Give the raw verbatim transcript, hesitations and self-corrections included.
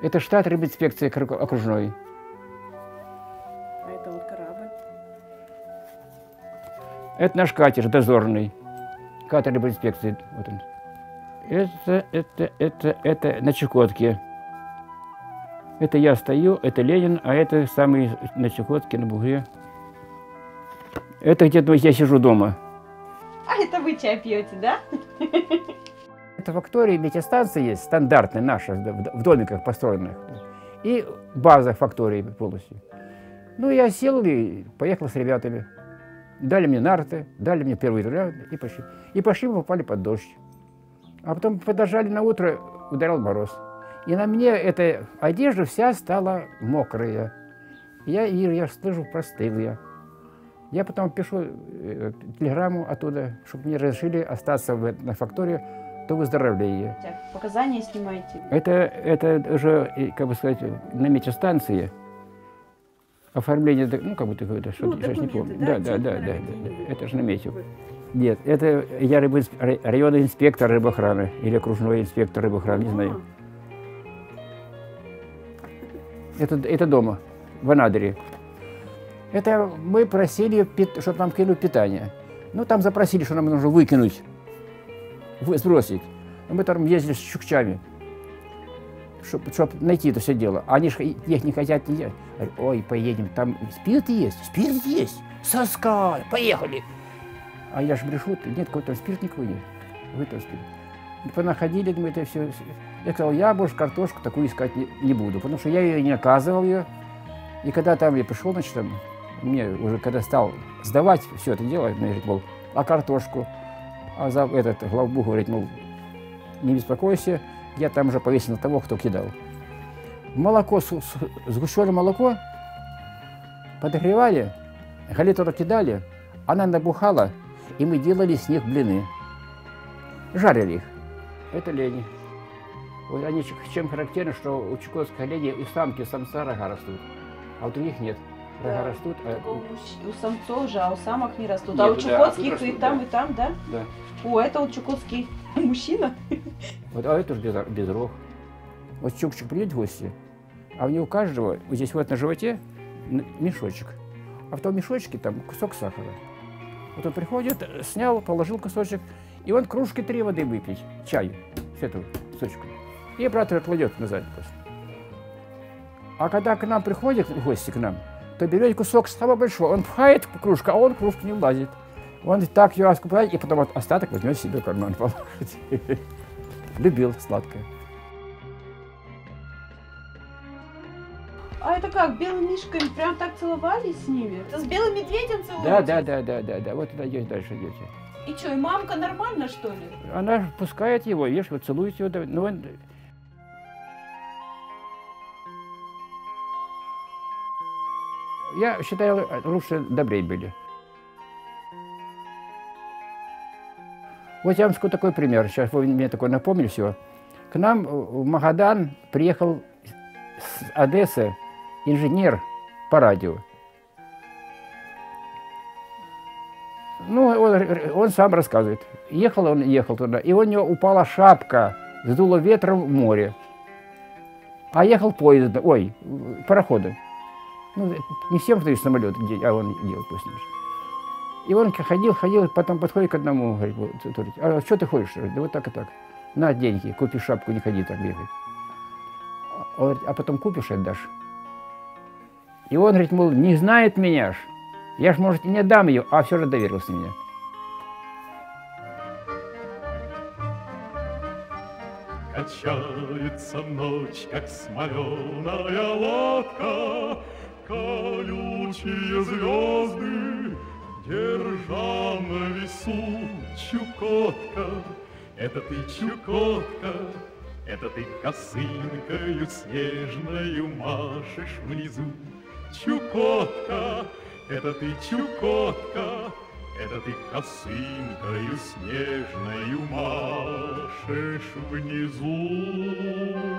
Это штат рыбинспекции окружной. А это вот корабль. Это наш катер дозорный. Катер рыбинспекции. Вот он. Это, это, это, это на Чукотке. Это я стою, это Ленин, а это самый на Чукотке, на Бугре. Это где-то я сижу дома. А это вы чай пьете, да? Это фактория, метеостанция есть, стандартная наша, в домиках построенных. И база фактории полностью. Ну, я сел и поехал с ребятами. Дали мне нарты, дали мне первые руля и пошли. И пошли, мы попали под дождь. А потом подождали на утро, ударил мороз. И на мне эта одежда вся стала мокрая. Я вижу, я слышу, простыл я. Я потом пишу э, телеграмму оттуда, чтобы мне разрешили остаться в, на фактории до выздоровления. Показания снимаете? Это, это уже, как бы сказать, на метеостанции. Оформление, ну, как бы ты говоришь, что ну, сейчас не помню. Да, да, да, да, да, да, это же на мете. Нет, это я рыбинсп... районный инспектор рыбоохраны или окружной инспектор рыбоохраны, не знаю. Это, это дома, в Анадыре. Это мы просили, чтобы нам кинули питание. Ну, там запросили, что нам нужно выкинуть, сбросить. Мы там ездили с чукчами, чтобы чтоб найти это все дело. Они же их не хотят не делать. Ой, поедем, там спирт есть, спирт есть, соска, поехали. А я же брешу, нет, какой-то спирт никакой нет. Вы там спирт. Понаходили мы это все. Я сказал, я больше картошку такую искать не, не буду, потому что я ее не наказывал ее. И когда там я пришел, значит, там, мне уже когда стал сдавать все это дело, мне говорит, мол, а картошку? А за этот главбух говорит, мол, не беспокойся, я там уже повесил на того, кто кидал. Молоко, сгущенное молоко подогревали, галету кидали, она набухала, и мы делали с них блины. Жарили их. Это лени. Вот они чем характерны, что у чукотских оленей у самки и самца рога растут, а у других нет. Рога да, растут. А... У самцов же, а у самок не растут. Нет, а у чукотских да, а и растут, там, да. и там, да? Да. О, это вот чукотский мужчина. Вот, а это уже без, без рог. Вот чукчик придет в гости, а у него у каждого, вот здесь вот на животе, мешочек. А в том мешочке там кусок сахара. Вот он приходит, снял, положил кусочек, и он кружки три воды выпить, чаю с этого кусочка. И обратно кладет назад просто. А когда к нам приходит в гости к нам, то берет кусок самого большого, он пхает в кружку, а он в кружку не влазит. Он так ее раскупает, и потом остаток возьмет себе в карман положить. Любил сладкое. А это как, белым мишками прям так целовались с ними? Это с белым медведем целуются? Да, да, да, да, да, да. Вот туда идете, дальше идете. И что, и мамка нормально, что ли? Она пускает его, видишь, вот целует его. Ну, он... Я считаю, лучше добрее были. Вот я вам скажу такой пример. Сейчас вы мне такой напомнили все. К нам в Магадан приехал с Одессы инженер по радио. Ну, он, он сам рассказывает. Ехал он, ехал туда, и у него упала шапка, сдуло ветром в море. А ехал поезд, ой, пароходом. Ну, не всем, кто из самолета, а он делал после него. И он ходил, ходил, потом подходит к одному, говорит, а что ты ходишь? Да вот так и так. На деньги, купи шапку, не ходи так бегать. Он говорит, а потом купишь и отдашь. И он говорит, мол, не знает меня ж. Я ж, может, и не дам ее, а все же доверился мне. Качается ночь, как смоленая лодка, колючие звезды, держа на весу Чукотка. Это ты, Чукотка, это ты косынкою снежною машешь внизу. Чукотка, это ты, Чукотка, это ты косынкою снежною машешь внизу.